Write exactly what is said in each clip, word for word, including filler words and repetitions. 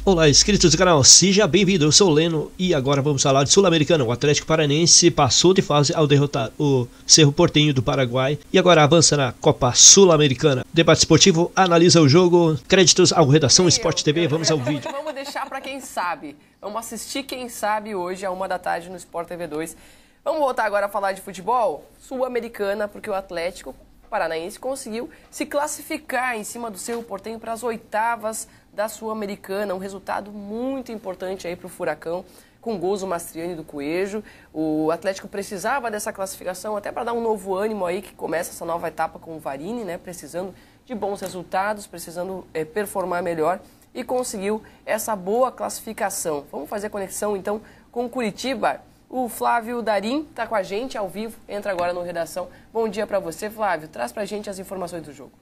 Olá, inscritos do canal, seja bem-vindo, eu sou o Leno e agora vamos falar de Sul-Americana. O Atlético Paranaense passou de fase ao derrotar o Cerro Porteño do Paraguai e agora avança na Copa Sul-Americana. Debate esportivo analisa o jogo, créditos ao Redação Sport T V, vamos ao vídeo. Vamos deixar para quem sabe, vamos assistir quem sabe hoje a uma da tarde no Sport T V dois. Vamos voltar agora a falar de futebol Sul-Americana, porque o Atlético Paranaense conseguiu se classificar em cima do Cerro Porteño para as oitavas da Sul-Americana, um resultado muito importante aí para o Furacão, com gols do Mastriani e do Coelho. O Atlético precisava dessa classificação até para dar um novo ânimo aí, que começa essa nova etapa com o Varini, né, precisando de bons resultados, precisando é, performar melhor, e conseguiu essa boa classificação. Vamos fazer a conexão então com o Curitiba. O Flávio Darim está com a gente ao vivo, entra agora no Redação. Bom dia para você, Flávio. Traz para a gente as informações do jogo.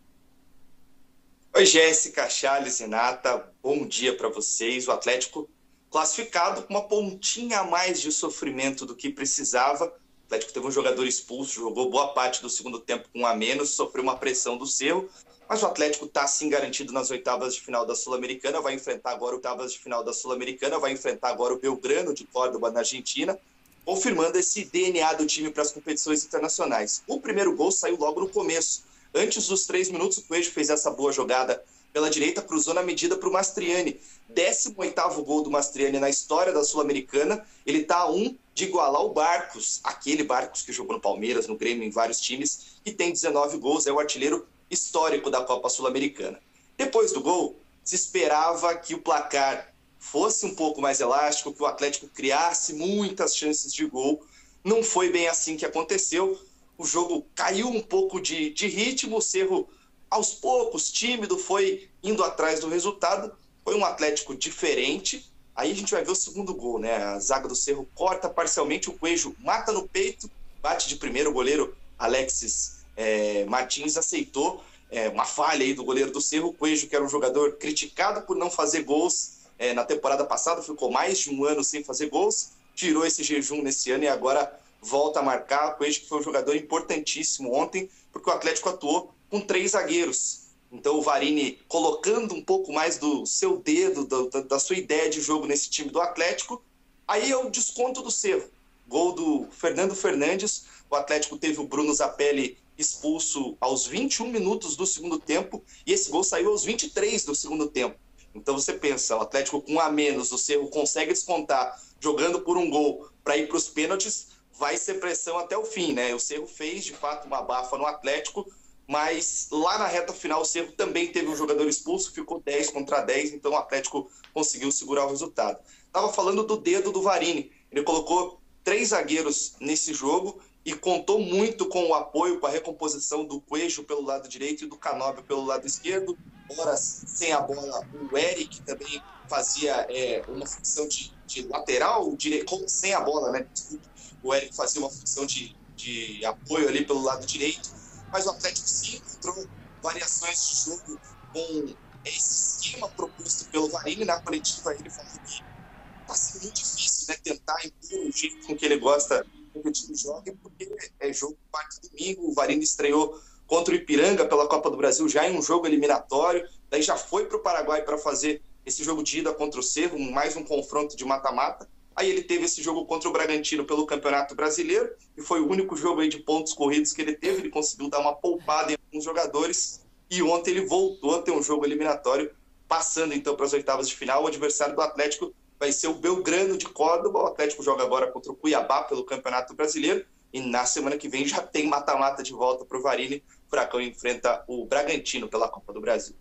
Oi, Jéssica, Charles e Nata. Bom dia para vocês. O Atlético classificado com uma pontinha a mais de sofrimento do que precisava. O Atlético teve um jogador expulso, jogou boa parte do segundo tempo com um a menos, sofreu uma pressão do Cerro. Mas o Atlético está sim garantido nas oitavas de final da Sul-Americana, vai enfrentar agora oitavas de final da Sul-Americana, vai enfrentar agora o Belgrano de Córdoba na Argentina, confirmando esse D N A do time para as competições internacionais. O primeiro gol saiu logo no começo. Antes dos três minutos, o Coelho fez essa boa jogada pela direita, cruzou na medida para o Mastriani. décimo oitavo gol do Mastriani na história da Sul-Americana. Ele está a um de igualar o Barcos, aquele Barcos que jogou no Palmeiras, no Grêmio, em vários times, e tem dezenove gols, é o artilheiro histórico da Copa Sul-Americana. Depois do gol, se esperava que o placar fosse um pouco mais elástico, que o Atlético criasse muitas chances de gol. Não foi bem assim que aconteceu. O jogo caiu um pouco de, de ritmo, o Cerro, aos poucos, tímido, foi indo atrás do resultado. Foi um Atlético diferente. Aí a gente vai ver o segundo gol, né? A zaga do Cerro corta parcialmente, o Coelho mata no peito, bate de primeiro, o goleiro Alexis É, Martins aceitou é, uma falha aí do goleiro do Cerro. O Coelho, que era um jogador criticado por não fazer gols é, na temporada passada, ficou mais de um ano sem fazer gols, tirou esse jejum nesse ano e agora volta a marcar. O Coelho, que foi um jogador importantíssimo ontem, porque o Atlético atuou com três zagueiros. Então o Varini colocando um pouco mais do seu dedo, do, da, da sua ideia de jogo nesse time do Atlético. Aí é o desconto do Cerro. Gol do Fernando Fernandes. O Atlético teve o Bruno Zapelli expulso aos vinte e um minutos do segundo tempo, e esse gol saiu aos vinte e três do segundo tempo. Então você pensa, o Atlético com um a menos, o Cerro consegue descontar, jogando por um gol para ir para os pênaltis, vai ser pressão até o fim, né? O Cerro fez, de fato, uma abafa no Atlético, mas lá na reta final o Cerro também teve um jogador expulso, ficou dez contra dez, então o Atlético conseguiu segurar o resultado. Estava falando do dedo do Varini, ele colocou três zagueiros nesse jogo, e contou muito com o apoio, com a recomposição do Coelho pelo lado direito e do Canóbio pelo lado esquerdo. Horas sem a bola, o Eric também fazia é, uma função de, de lateral, direito, sem a bola, né? O Eric fazia uma função de, de apoio ali pelo lado direito, mas o Atlético sim encontrou variações de jogo com esse esquema proposto pelo Varini. Na coletiva ele falou que está sendo muito difícil, né, tentar impor o jeito com que ele gosta que o time joga, porque é jogo quarto domingo. O Varini estreou contra o Ipiranga pela Copa do Brasil já em um jogo eliminatório, daí já foi para o Paraguai para fazer esse jogo de ida contra o Cerro, mais um confronto de mata-mata. Aí ele teve esse jogo contra o Bragantino pelo Campeonato Brasileiro, e foi o único jogo aí de pontos corridos que ele teve. Ele conseguiu dar uma poupada em alguns jogadores, e ontem ele voltou a ter um jogo eliminatório, passando então para as oitavas de final. O adversário do Atlético vai ser o Belgrano de Córdoba. O Atlético joga agora contra o Cuiabá pelo Campeonato Brasileiro, e na semana que vem já tem mata-mata de volta para o Varini. O Furacão enfrenta o Bragantino pela Copa do Brasil.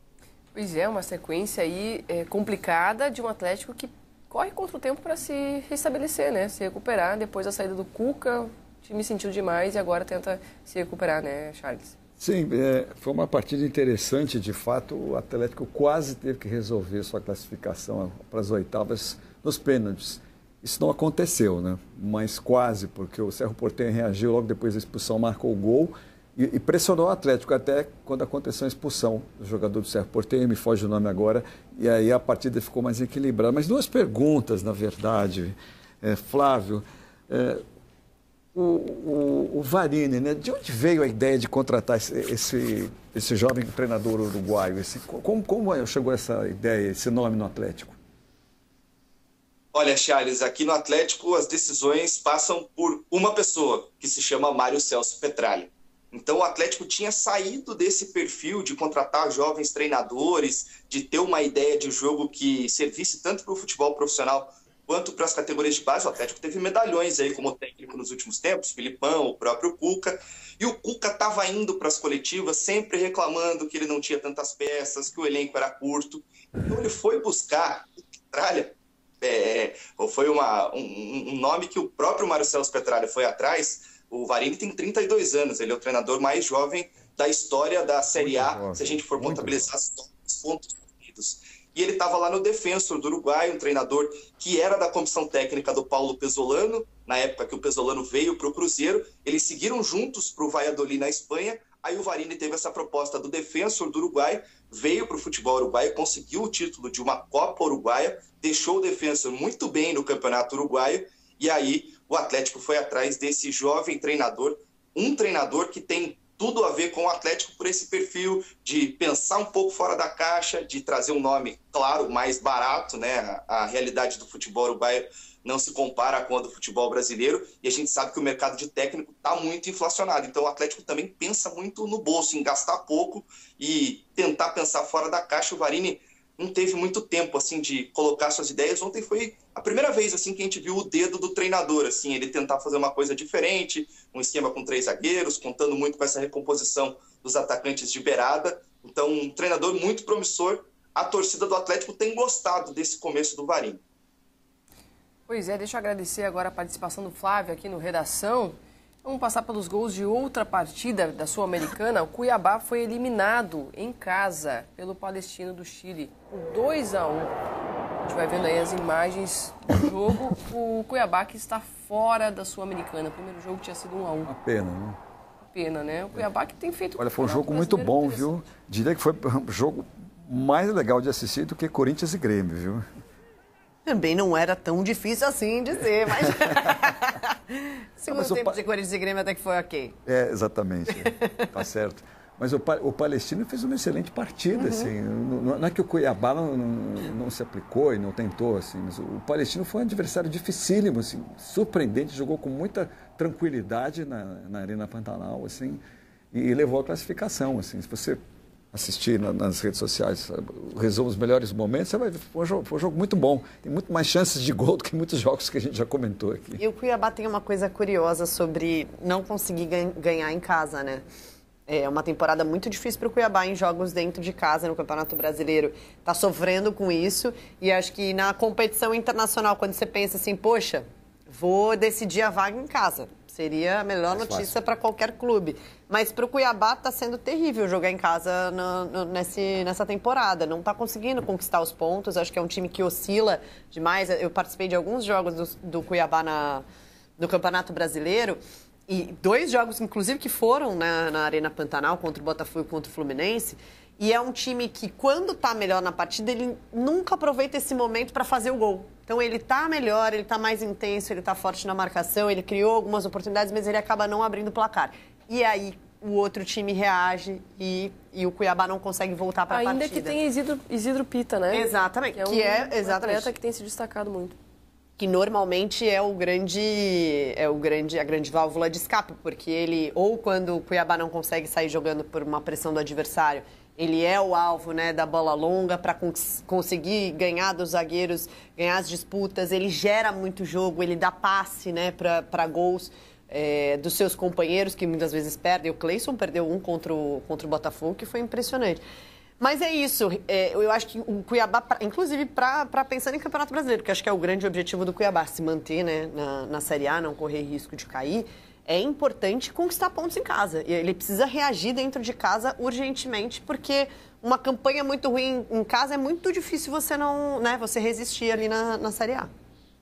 Pois é, uma sequência aí é, complicada de um Atlético que corre contra o tempo para se restabelecer, né? Se recuperar depois da saída do Cuca. O time sentiu demais e agora tenta se recuperar, né, Charles? Sim, é, foi uma partida interessante. De fato, o Atlético quase teve que resolver sua classificação para as oitavas nos pênaltis. Isso não aconteceu, né? Mas quase, porque o Cerro Porteño reagiu logo depois da expulsão, marcou o gol e, e pressionou o Atlético até quando aconteceu a expulsão do jogador do Cerro Porteño, me foge o nome agora, e aí a partida ficou mais equilibrada. Mas duas perguntas, na verdade, é, Flávio. É, O, o, o Varini, né? De onde veio a ideia de contratar esse, esse, esse jovem treinador uruguaio? Esse, como, como chegou essa ideia, esse nome no Atlético? Olha, Charles, aqui no Atlético as decisões passam por uma pessoa, que se chama Mário Celso Petralha. Então o Atlético tinha saído desse perfil de contratar jovens treinadores, de ter uma ideia de jogo que servisse tanto para o futebol profissional quanto para as categorias de base. O Atlético teve medalhões aí como técnico nos últimos tempos, Filipão, o próprio Cuca, e o Cuca estava indo para as coletivas sempre reclamando que ele não tinha tantas peças, que o elenco era curto. Então ele foi buscar o Petralha, é, foi uma, um, um nome que o próprio Mário Celso Petralha foi atrás. O Varini tem trinta e dois anos, ele é o treinador mais jovem da história da Série A, se a gente for contabilizar os pontos corridos. E ele estava lá no Defensor do Uruguai, um treinador que era da comissão técnica do Paulo Pesolano, na época que o Pesolano veio para o Cruzeiro. Eles seguiram juntos para o Valladolid na Espanha. Aí o Varini teve essa proposta do Defensor do Uruguai, veio para o futebol uruguaio, conseguiu o título de uma Copa Uruguaia, deixou o Defensor muito bem no Campeonato Uruguaio, e aí o Atlético foi atrás desse jovem treinador, um treinador que tem tudo a ver com o Atlético por esse perfil de pensar um pouco fora da caixa, de trazer um nome, claro, mais barato, né? A realidade do futebol uruguaio não se compara com a do futebol brasileiro, e a gente sabe que o mercado de técnico está muito inflacionado. Então o Atlético também pensa muito no bolso, em gastar pouco e tentar pensar fora da caixa. O Varini não teve muito tempo assim de colocar suas ideias. Ontem foi a primeira vez assim que a gente viu o dedo do treinador, assim, ele tentar fazer uma coisa diferente, um esquema com três zagueiros, contando muito com essa recomposição dos atacantes de beirada. Então, um treinador muito promissor. A torcida do Atlético tem gostado desse começo do Varini. Pois é, deixa eu agradecer agora a participação do Flávio aqui no Redação. Vamos passar pelos gols de outra partida da Sul-Americana. O Cuiabá foi eliminado em casa pelo Palestino do Chile por dois a um. A gente vai vendo aí as imagens do jogo. O Cuiabá que está fora da Sul-Americana. O primeiro jogo tinha sido um a um. Uma pena, né? Uma pena, né? O Cuiabá que tem feito... Olha, foi um jogo muito bom, viu? Diria que foi um jogo mais legal de assistir do que Corinthians e Grêmio, viu? Também não era tão difícil assim de ser, mas... Segundo não, tempo pa... de Corinthians e Grêmio até que foi ok. É, exatamente. Tá certo. Mas o, pa... o Palestino fez uma excelente partida, uhum. assim. Não, não é que o Cuiabá não, não, não se aplicou e não tentou, assim, mas o Palestino foi um adversário dificílimo, assim, surpreendente, jogou com muita tranquilidade na, na Arena Pantanal, assim, e levou a classificação, assim. Se você assistir na, nas redes sociais, resumo os melhores momentos, você vai ver, foi um, jogo, foi um jogo muito bom. Tem muito mais chances de gol do que muitos jogos que a gente já comentou aqui. E o Cuiabá tem uma coisa curiosa sobre não conseguir ganhar em casa, né? É uma temporada muito difícil para o Cuiabá em jogos dentro de casa no Campeonato Brasileiro. Está sofrendo com isso e acho que na competição internacional, quando você pensa assim, poxa, vou decidir a vaga em casa. Seria a melhor Mais notícia para qualquer clube. Mas para o Cuiabá está sendo terrível jogar em casa no, no, nesse, nessa temporada. Não está conseguindo conquistar os pontos. Acho que é um time que oscila demais. Eu participei de alguns jogos do, do Cuiabá na, no Campeonato Brasileiro. E dois jogos, inclusive, que foram na, na Arena Pantanal, contra o Botafogo e contra o Fluminense. E é um time que, quando está melhor na partida, ele nunca aproveita esse momento para fazer o gol. Então, ele está melhor, ele está mais intenso, ele está forte na marcação, ele criou algumas oportunidades, mas ele acaba não abrindo o placar. E aí, o outro time reage e, e o Cuiabá não consegue voltar para a partida. Ainda que tem Isidro, Isidro Pita, né? Exatamente. Que é um, que é, um exatamente. atleta que tem se destacado muito. Que normalmente é o grande, é o grande, a grande válvula de escape, porque ele, ou quando o Cuiabá não consegue sair jogando por uma pressão do adversário, ele é o alvo, né, da bola longa para cons conseguir ganhar dos zagueiros, ganhar as disputas. Ele gera muito jogo, ele dá passe, né, para gols é, dos seus companheiros, que muitas vezes perdem. O Cleison perdeu um contra o, contra o Botafogo, que foi impressionante. Mas é isso, é, eu acho que o Cuiabá, pra, inclusive para pensar em Campeonato Brasileiro, que acho que é o grande objetivo do Cuiabá, se manter, né, na, na Série A, não correr risco de cair, é importante conquistar pontos em casa. E ele precisa reagir dentro de casa urgentemente, porque uma campanha muito ruim em casa é muito difícil você não, né, você resistir ali na, na Série A.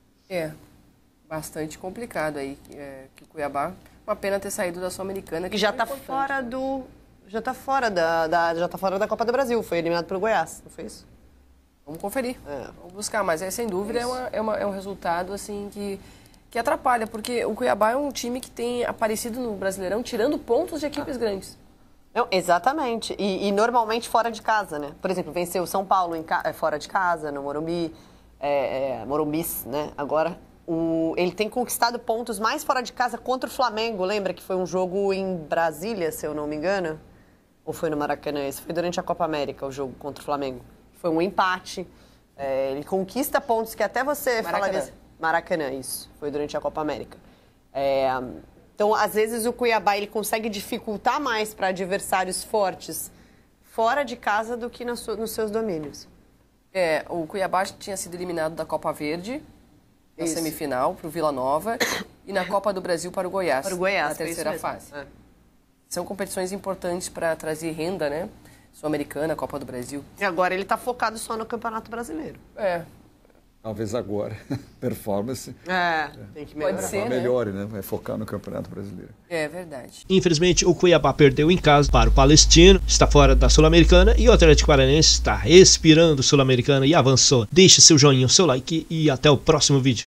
É, bastante complicado aí, é, que o Cuiabá, uma pena ter saído da Sul-Americana. Que, que já está fora, né? do, já tá fora da, da, já tá fora da Copa do Brasil, foi eliminado pelo Goiás, não foi isso? Vamos conferir, é. Vamos buscar, mas é, sem dúvida é, uma, é, uma, é um resultado assim que que atrapalha, porque o Cuiabá é um time que tem aparecido no Brasileirão tirando pontos de equipes grandes. Não, exatamente. E, e normalmente fora de casa, né? Por exemplo, venceu o São Paulo em ca... fora de casa, no Morumbi, é, é, Morumbis, né? Agora, o... ele tem conquistado pontos mais fora de casa contra o Flamengo. Lembra que foi um jogo em Brasília, se eu não me engano? Ou foi no Maracanã? Esse foi durante a Copa América, o jogo contra o Flamengo. Foi um empate. É, ele conquista pontos que até você Maracanã. falaria... Maracanã, isso. Foi durante a Copa América. É... Então, às vezes, o Cuiabá ele consegue dificultar mais para adversários fortes fora de casa do que nos seus domínios. É, o Cuiabá tinha sido eliminado da Copa Verde, na Isso. semifinal, para o Vila Nova, e na Copa do Brasil para o Goiás, Para o Goiás, na terceira fase. É. São competições importantes para trazer renda, né? Sul-Americana, Copa do Brasil. E agora ele está focado só no Campeonato Brasileiro. É, Talvez agora, performance, É, tem que melhorar. Pode ser. né? melhore, né? Vai focar no Campeonato Brasileiro. é verdade. Infelizmente, o Cuiabá perdeu em casa para o Palestino, está fora da Sul-Americana e o Atlético Paranaense está respirando Sul-Americana e avançou. Deixe seu joinha, seu like e até o próximo vídeo.